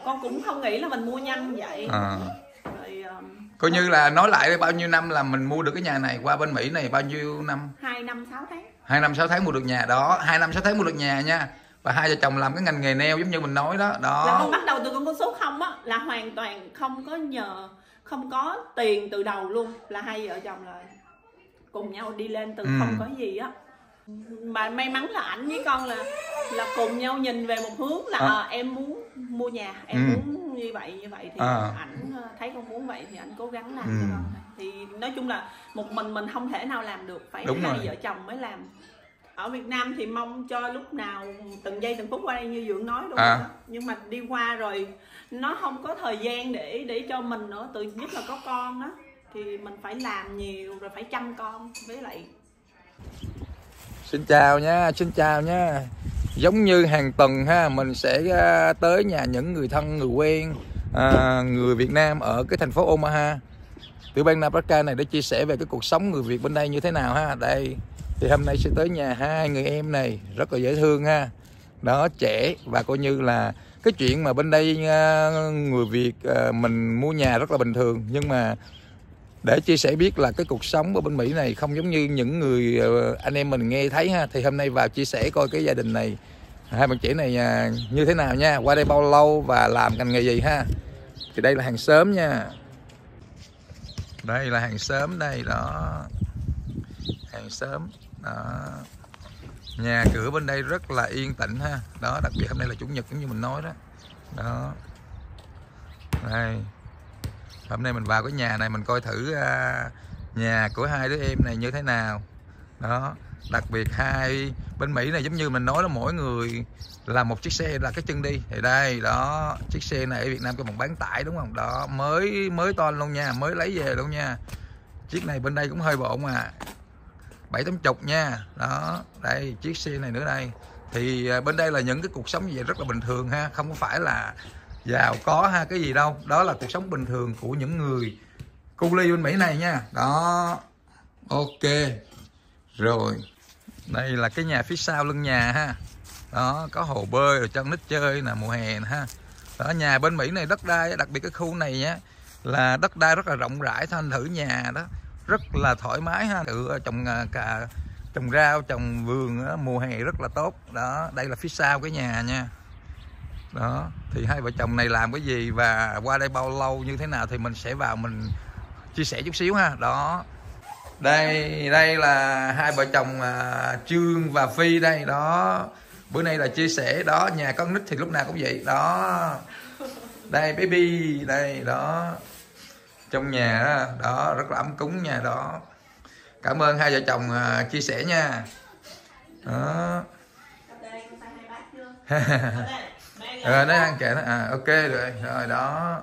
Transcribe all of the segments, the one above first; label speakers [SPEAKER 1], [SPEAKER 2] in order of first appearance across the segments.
[SPEAKER 1] con cũng không nghĩ là mình mua nhanh vậy. Rồi,
[SPEAKER 2] coi như là nói lại bao nhiêu năm là mình mua được cái nhà này qua bên Mỹ này, bao nhiêu năm?
[SPEAKER 1] 2 năm 6 tháng.
[SPEAKER 2] 2 năm 6 tháng mua được nhà đó, 2 năm 6 tháng mua được nhà nha. Và hai vợ chồng làm cái ngành nghề nail giống như mình nói đó. Đó.
[SPEAKER 1] Là con bắt đầu từ con số 0 á, là hoàn toàn không có tiền từ đầu luôn, là hai vợ chồng là cùng nhau đi lên từ không có gì á. Mà may mắn là ảnh với con là cùng nhau nhìn về một hướng là em muốn mua nhà, em muốn như vậy thì ảnh thấy con muốn vậy thì ảnh cố gắng làm cho con. Thì nói chung là một mình không thể nào làm được, phải hai vợ chồng mới làm. Ở Việt Nam thì mong cho lúc nào từng giây từng phút qua đây như Dượng nói đúng không? Nhưng mà đi qua rồi nó không có thời gian để cho mình nữa, từ nhất là có con đó thì mình phải làm nhiều rồi phải chăm con với lại.
[SPEAKER 2] Xin chào nha. Giống như hàng tuần ha, mình sẽ tới nhà những người thân, người quen, người Việt Nam ở cái thành phố Omaha, tiểu bang Nebraska này để chia sẻ về cái cuộc sống người Việt bên đây như thế nào ha. Đây thì hôm nay sẽ tới nhà hai người em này rất là dễ thương ha. Đó, trẻ và coi như là cái chuyện mà bên đây người Việt mình mua nhà rất là bình thường, nhưng mà để chia sẻ biết là cái cuộc sống ở bên Mỹ này không giống như những người anh em mình nghe thấy ha. Thì hôm nay vào chia sẻ coi cái gia đình này, hai bạn trẻ này như thế nào nha, qua đây bao lâu và làm ngành nghề gì ha. Thì đây là hàng xóm nha, đây là hàng xóm đây đó, hàng xóm đó. Nhà cửa bên đây rất là yên tĩnh ha. Đó, đặc biệt hôm nay là chủ nhật giống như mình nói đó. Đó, đây hôm nay mình vào cái nhà này mình coi thử nhà của hai đứa em này như thế nào. Đó, đặc biệt hai bên Mỹ này giống như mình nói là mỗi người làm một chiếc xe là cái chân đi. Thì đây đó, chiếc xe này ở Việt Nam cho một bán tải đúng không? Đó, mới toan luôn nha, mới lấy về luôn nha. Chiếc này bên đây cũng hơi bộn mà, 7-80 nha. Đó, đây chiếc xe này nữa đây. Thì bên đây là những cái cuộc sống như vậy rất là bình thường ha, không có phải là giàu có ha cái gì đâu. Đó là cuộc sống bình thường của những người cu ly bên Mỹ này nha. Đó, ok. Rồi, đây là cái nhà phía sau lưng nhà ha. Đó, có hồ bơi rồi cho con nít chơi nè, mùa hè nè ha. Đó, nhà bên Mỹ này đất đai, đặc biệt cái khu này nhá, là đất đai rất là rộng rãi, thành thử nhà đó rất là thoải mái ha. Trồng rau, trồng vườn đó, mùa hè rất là tốt. Đó, đây là phía sau cái nhà nha. Đó, thì hai vợ chồng này làm cái gì và qua đây bao lâu như thế nào thì mình sẽ vào mình chia sẻ chút xíu ha. Đó, đây là hai vợ chồng Trương và Phi đây. Đó, bữa nay là chia sẻ đó, nhà con nít thì lúc nào cũng vậy đó. Đây baby đây đó, trong nhà đó, đó rất là ấm cúng nha. Đó, cảm ơn hai vợ chồng chia sẻ nha. Đó. Rồi nó ăn kệ nó ok rồi đó,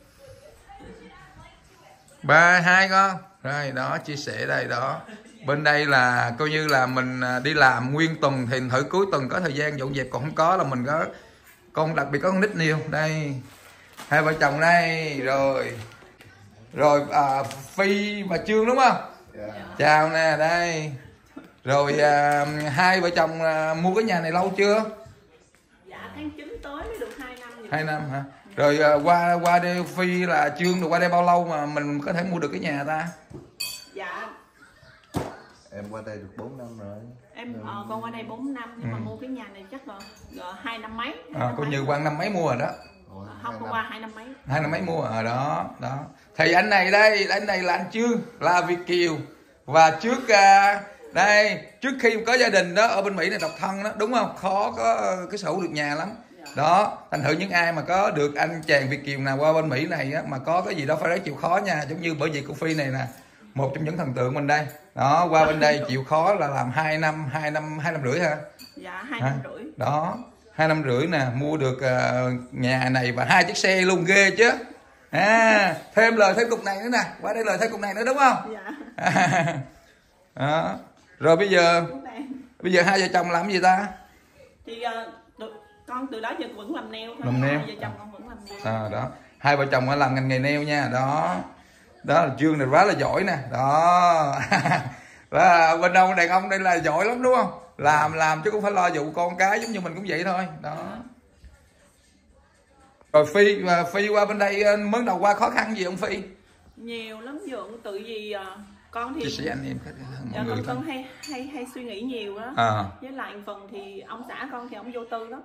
[SPEAKER 2] 3 2 con rồi đó, chia sẻ đây đó. Bên đây là coi như là mình đi làm nguyên tuần thì thử cuối tuần có thời gian dọn dẹp, còn không có là mình có con, đặc biệt có con nít nhiều. Đây hai vợ chồng đây rồi Phi và Trương đúng không? Chào nè đây. Rồi hai vợ chồng mua cái nhà này lâu chưa?
[SPEAKER 1] Dạ tháng 9 tới mới được 2 năm.
[SPEAKER 2] 2 năm hả? Rồi qua đây Phi là Trương rồi qua đây bao lâu mà mình có thể mua được cái nhà ta?
[SPEAKER 1] Dạ
[SPEAKER 3] em qua đây được 4 năm rồi.
[SPEAKER 1] Con qua đây 4 năm nhưng mà mua cái nhà này chắc là 2 năm mấy.
[SPEAKER 2] Coi như qua năm mấy mua rồi đó.
[SPEAKER 1] Không, qua 2 năm mấy.
[SPEAKER 2] 2 năm mấy mua rồi đó. Đó. Thì anh này đây, anh này là anh Trương, là Việt kiều. Và trước trước khi có gia đình đó ở bên Mỹ này độc thân đó, đúng không? Khó có cái sở hữu được nhà lắm. Đó, thành thử những ai mà có được anh chàng Việt kiều nào qua bên Mỹ này á, mà có cái gì đó phải ráng chịu khó nha. Giống như bởi vì cô Phi này nè, một trong những thần tượng bên đây. Đó, qua bên đây chịu khó là làm 2 năm rưỡi ha.
[SPEAKER 1] Dạ 2 năm rưỡi.
[SPEAKER 2] Đó, 2 năm rưỡi nè, mua được nhà này và 2 chiếc xe luôn, ghê chứ. Thêm lời thêm cục này nữa nè, qua đây lời thêm cục này nữa đúng không?
[SPEAKER 1] Dạ.
[SPEAKER 2] Đó. Rồi bây giờ hai vợ chồng làm gì ta?
[SPEAKER 1] Thì con từ đó giờ vẫn làm nail thôi.
[SPEAKER 2] Làm nail.
[SPEAKER 1] Hai vợ chồng con vẫn làm nail.
[SPEAKER 2] Đó, hai vợ chồng làm ngành nghề nail nha. Đó, đó là Trương này rất là giỏi nè. Đó. Và bên ông đàn ông đây là giỏi lắm đúng không? Làm chứ cũng phải lo dụ con cái, giống như mình cũng vậy thôi. Đó. Rồi Phi qua bên đây mới đầu qua khó khăn gì không Phi?
[SPEAKER 1] Nhiều lắm Dượng, tự vì con thì
[SPEAKER 2] Chia sẻ anh em mọi người
[SPEAKER 1] con hay suy nghĩ nhiều đó. Với lại phần thì ông xã con thì ông vô tư lắm.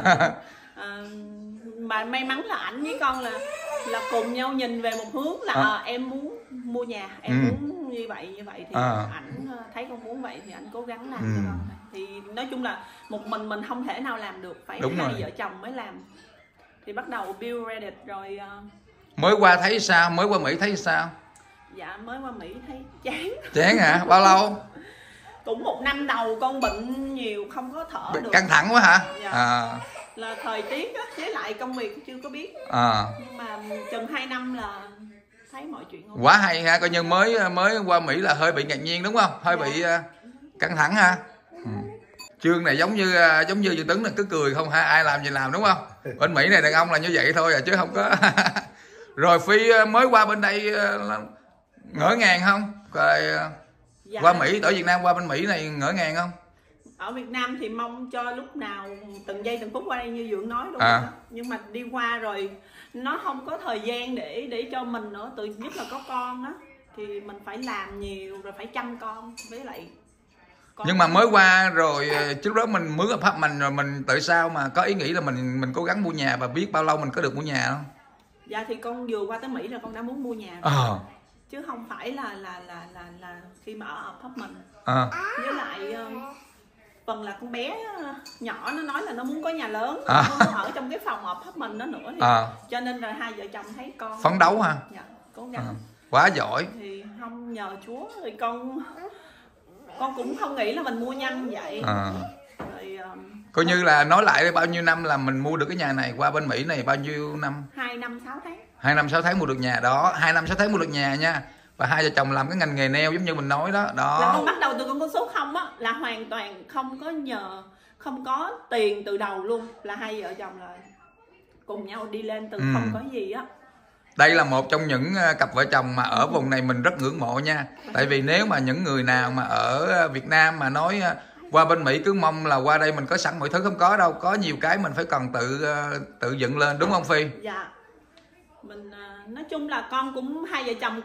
[SPEAKER 1] Mà may mắn là ảnh với con là cùng nhau nhìn về một hướng là em muốn mua nhà, em muốn như vậy thì ảnh thấy con muốn vậy thì ảnh cố gắng làm cho con. Thì nói chung là một mình không thể nào làm được, phải hai vợ chồng mới làm. Thì bắt đầu build Reddit rồi.
[SPEAKER 2] Mới qua thấy sao? Mới qua Mỹ thấy sao?
[SPEAKER 1] Dạ mới qua Mỹ thấy chán.
[SPEAKER 2] Chán hả? Bao lâu?
[SPEAKER 1] Cũng 1 năm đầu con bệnh nhiều, không có thở được.
[SPEAKER 2] Căng thẳng quá hả?
[SPEAKER 1] Dạ. Là thời tiết á, với lại công việc chưa có biết. Nhưng mà chừng 2 năm là thấy mọi chuyện không.
[SPEAKER 2] Quá hay ha, coi như mới qua Mỹ là hơi bị ngạc nhiên đúng không? Hơi bị căng thẳng ha. Chương này giống như Duy Tuấn là cứ cười không ha, ai làm gì làm đúng không? Bên Mỹ này đàn ông là như vậy thôi chứ không có. Rồi Phi mới qua bên đây ngỡ ngàng không? Rồi qua Mỹ, ở Việt Nam qua bên Mỹ này ngỡ ngàng không?
[SPEAKER 1] Ở Việt Nam thì mong cho lúc nào từng giây từng phút qua đây như Dượng nói đúng không? Nhưng mà đi qua rồi nó không có thời gian để cho mình nữa, tự nhất là có con á thì mình phải làm nhiều rồi phải chăm con với lại con.
[SPEAKER 2] Nhưng mà mới qua rồi trước đó mình mướn apartment rồi mình tại sao mà có ý nghĩ là mình cố gắng mua nhà và biết bao lâu mình có được mua nhà không?
[SPEAKER 1] Dạ thì con vừa qua tới Mỹ là con đã muốn mua nhà rồi. Chứ không phải là khi mà ở apartment. Với lại phần là con bé nhỏ nó nói là nó muốn có nhà lớn, nó muốn ở trong cái phòng apartment đó nữa thì cho nên là hai vợ chồng thấy con
[SPEAKER 2] phấn đấu ha.
[SPEAKER 1] Dạ, cố gắng.
[SPEAKER 2] Quá giỏi.
[SPEAKER 1] Thì không nhờ Chúa thì con cũng không nghĩ là mình mua nhanh vậy. Rồi,
[SPEAKER 2] coi như là nói lại bao nhiêu năm là mình mua được cái nhà này, qua bên Mỹ này bao nhiêu năm?
[SPEAKER 1] 2 năm 6 tháng.
[SPEAKER 2] 2 năm 6 tháng mua được nhà đó, 2 năm 6 tháng mua được nhà nha. Và hai vợ chồng làm cái ngành nghề nail giống như mình nói đó.
[SPEAKER 1] Là con bắt đầu từ con số 0 á, là hoàn toàn không có tiền từ đầu luôn, là hai vợ chồng là cùng nhau đi lên từ không có gì á.
[SPEAKER 2] Đây là một trong những cặp vợ chồng mà ở vùng này mình rất ngưỡng mộ nha. Tại vì nếu mà những người nào mà ở Việt Nam mà nói qua bên Mỹ cứ mong là qua đây mình có sẵn mọi thứ, không có đâu, có nhiều cái mình phải cần tự dựng lên, đúng không Phi?
[SPEAKER 1] Dạ. Mình nói chung là con cũng hai vợ chồng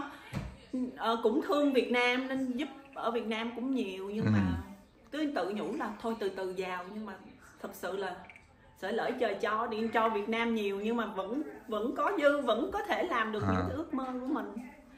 [SPEAKER 1] cũng thương Việt Nam nên giúp ở Việt Nam cũng nhiều, nhưng mà cứ tự nhủ là thôi từ từ giàu, nhưng mà thật sự là sẽ lỡ trời cho điện cho Việt Nam nhiều nhưng mà vẫn có dư, vẫn có thể làm được những ước mơ của mình.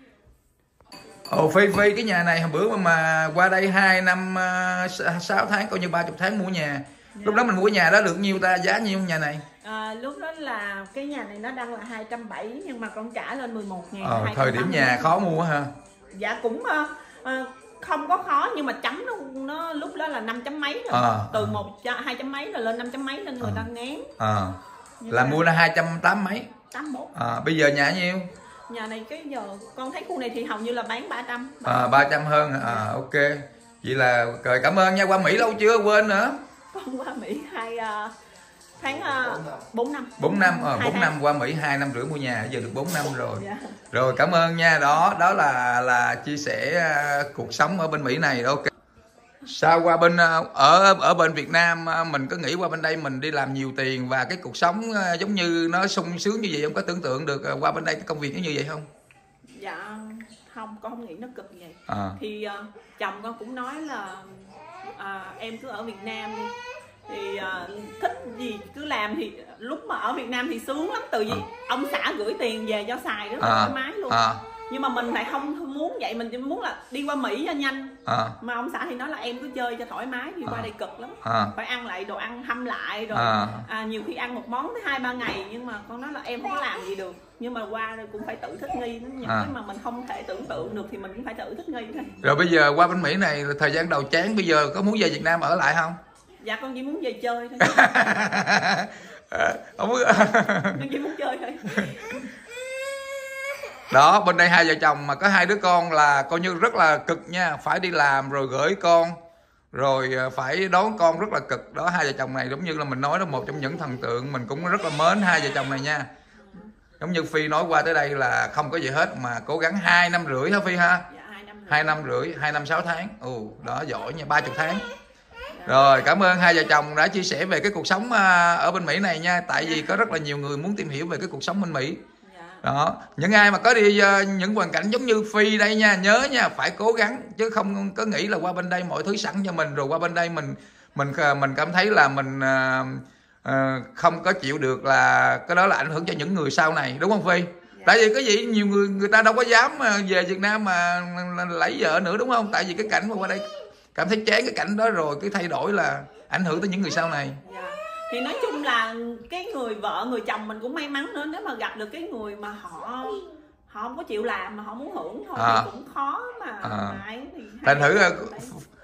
[SPEAKER 2] Phi cái nhà này hồi bữa mà qua đây 2 năm 6 tháng coi như 30 tháng mua nhà. Lúc đó mình mua nhà đó được nhiêu ta, giá nhiêu nhà này?
[SPEAKER 1] Lúc đó là cái nhà này nó đang là 270 nhưng mà con trả lên 11.000.
[SPEAKER 2] Thời điểm nhà khó mua ha.
[SPEAKER 1] Dạ cũng không có khó, nhưng mà chấm nó lúc đó là 5 chấm mấy rồi. Từ 2 chấm mấy rồi lên 5 chấm mấy nên người ta ngán.
[SPEAKER 2] Là mua là 280 mấy.
[SPEAKER 1] 81.
[SPEAKER 2] Bây giờ nhà nhiêu?
[SPEAKER 1] Nhà này cái giờ con thấy khu này thì hầu như là bán 300.
[SPEAKER 2] 300 hơn. Ok. Vậy là rồi, cảm ơn nha. Qua Mỹ lâu chưa, quên nữa?
[SPEAKER 1] Con qua Mỹ 4 năm.
[SPEAKER 2] 4 năm, 4 năm qua Mỹ, 2 năm rưỡi mua nhà, giờ được 4 năm rồi. Rồi cảm ơn nha. Đó là chia sẻ cuộc sống ở bên Mỹ này. Ok. Sao qua bên ở bên Việt Nam mình có nghĩ qua bên đây mình đi làm nhiều tiền và cái cuộc sống giống như nó sung sướng như vậy không? Có tưởng tượng được qua bên đây cái công việc nó như vậy không?
[SPEAKER 1] Dạ không, con không nghĩ nó cực vậy. Thì chồng con cũng nói là em cứ ở Việt Nam đi, thì thích gì cứ làm. Thì lúc mà ở Việt Nam thì sướng lắm, từ vì ông xã gửi tiền về cho xài rất là thoải mái luôn. Nhưng mà mình lại không muốn vậy, mình chỉ muốn là đi qua Mỹ cho nhanh. Mà ông xã thì nói là em cứ chơi cho thoải mái, thì qua đây cực lắm. Phải ăn lại đồ ăn hâm lại rồi. Nhiều khi ăn một món tới 2-3 ngày, nhưng mà con nói là em không có làm gì được. Nhưng mà qua rồi cũng phải tự thích nghi. Những cái mà mình không thể tưởng tượng được thì mình cũng phải tự thích nghi thôi.
[SPEAKER 2] Rồi bây giờ qua bên Mỹ này thời gian đầu chán, bây giờ có muốn về Việt Nam ở lại không?
[SPEAKER 1] Dạ con chỉ muốn về chơi thôi. Con chỉ muốn chơi thôi.
[SPEAKER 2] Đó, bên đây hai vợ chồng mà có 2 đứa con là coi như rất là cực nha. Phải đi làm rồi gửi con, rồi phải đón con rất là cực. Đó, hai vợ chồng này giống như là mình nói đó, một trong những thần tượng. Mình cũng rất là mến hai vợ chồng này nha. Giống như Phi nói qua tới đây là không có gì hết mà cố gắng 2 năm rưỡi hả Phi ha?
[SPEAKER 1] Dạ, 2 năm rưỡi.
[SPEAKER 2] 2 năm rưỡi, 2 năm 6 tháng. Đó, giỏi nha, 30 tháng. Rồi, cảm ơn hai vợ chồng đã chia sẻ về cái cuộc sống ở bên Mỹ này nha. Tại vì có rất là nhiều người muốn tìm hiểu về cái cuộc sống bên Mỹ. Đó, những ai mà có đi những hoàn cảnh giống như Phi đây nha, nhớ nha, phải cố gắng chứ không có nghĩ là qua bên đây mọi thứ sẵn cho mình, rồi qua bên đây mình cảm thấy là mình không có chịu được, là cái đó là ảnh hưởng cho những người sau này, đúng không Phi? Tại vì cái gì nhiều người ta đâu có dám về Việt Nam mà lấy vợ nữa, đúng không? Tại vì cái cảnh mà qua đây cảm thấy chán cái cảnh đó rồi, cái thay đổi là ảnh hưởng tới những người sau này.
[SPEAKER 1] Thì nói chung là cái người vợ người chồng mình cũng may mắn nữa, nếu mà gặp được cái người mà họ không có chịu làm mà họ muốn hưởng thôi thì cũng khó mà.
[SPEAKER 2] Thành thử